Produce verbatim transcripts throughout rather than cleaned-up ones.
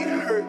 it hurt.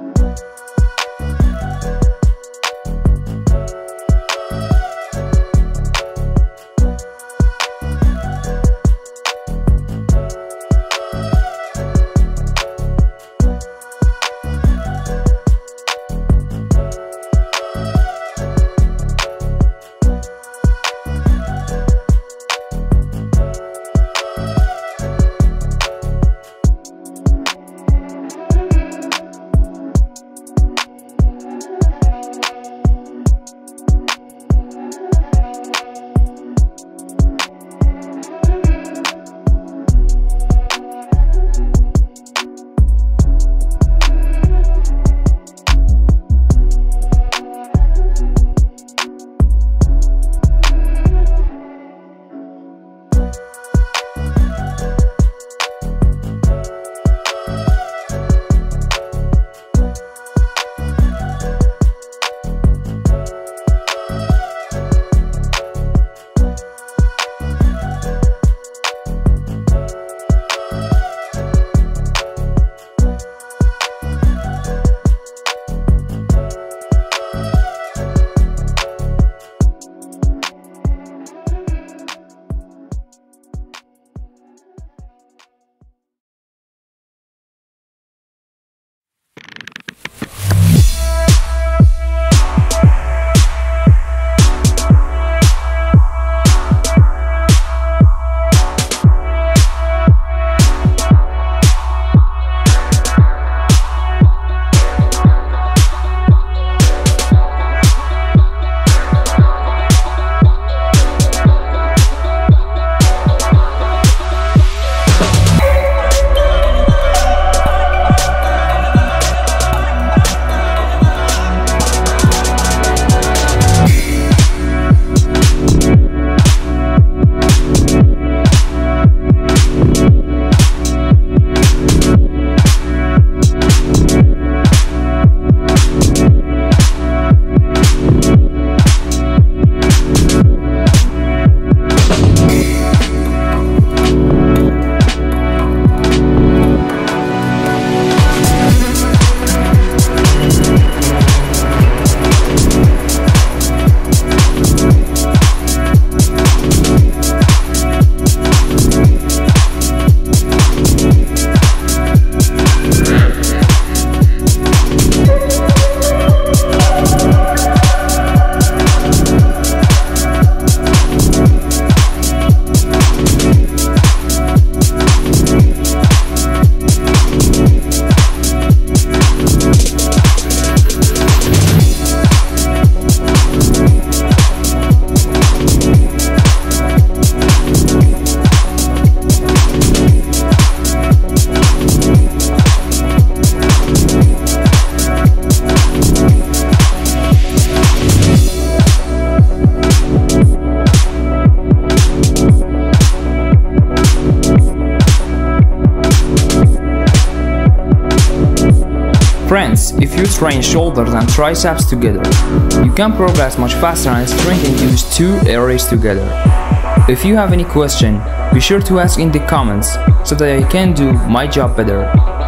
Friends, if you train shoulders and triceps together, you can progress much faster and strengthen these two areas together. If you have any question, be sure to ask in the comments so that I can do my job better.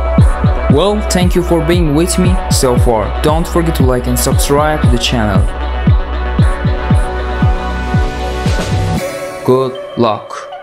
Well, thank you for being with me so far. Don't forget to like and subscribe to the channel. Good luck.